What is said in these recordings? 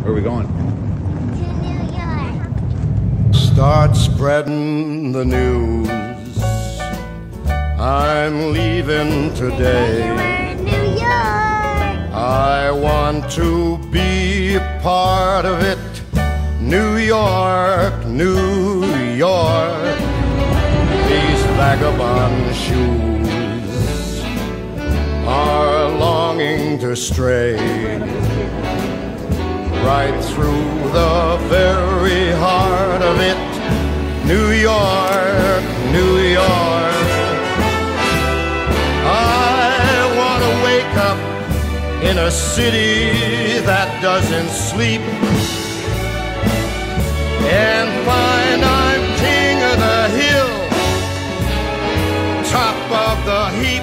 Where are we going? To New York. Start spreading the news. I'm leaving today. New York. I want to be a part of it. New York, New York. These vagabond shoes are longing to stray right through the very heart of it. New York, New York. I want to wake up in a city that doesn't sleep and find I'm king of the hill, top of the heap.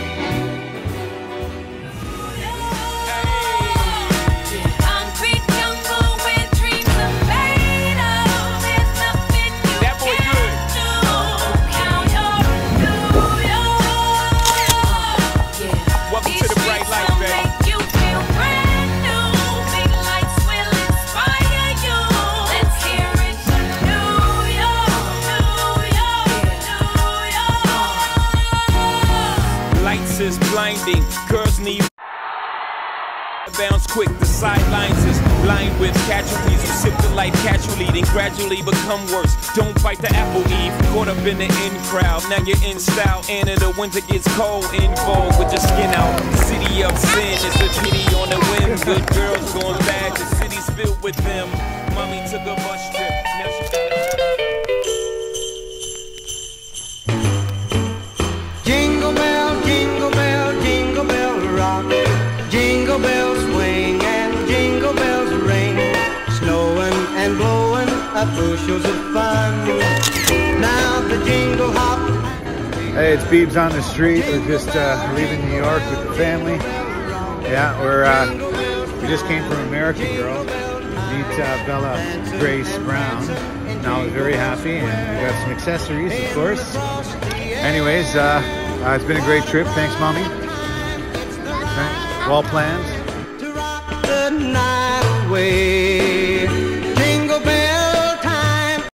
Is blinding. Girls need bounce quick. The sidelines is lined with casualties who sip the life casually, then gradually become worse. Don't bite the apple, Eve. Caught up in the in crowd. Now you're in style, and in the winter gets cold. In vogue with your skin out. City of sin is a pity on the whim. Good girls going bad. The city's filled with them. Mommy took a bus trip. Now she Jingle bell, jingle bell, jingle bell rock. Jingle bells swing and jingle bells ring. Snowing and blowing up bushels of fun. Now the jingle hop. Hey, it's Beebs on the street. We're just leaving New York with the family. Yeah, we just came from American Girl. Meet Bella Grace Brown. Now we're very happy, and we got some accessories, of course. Anyways, it's been a great trip. Thanks, Mommy. Well planned. To rock the night away.